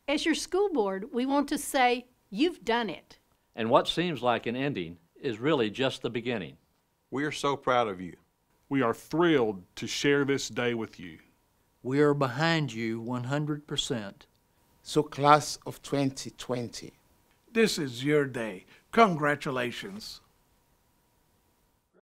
As your school board, we want to say, you've done it. And what seems like an ending is really just the beginning. We are so proud of you. We are thrilled to share this day with you. We are behind you 100%. So class of 2020, this is your day. Congratulations.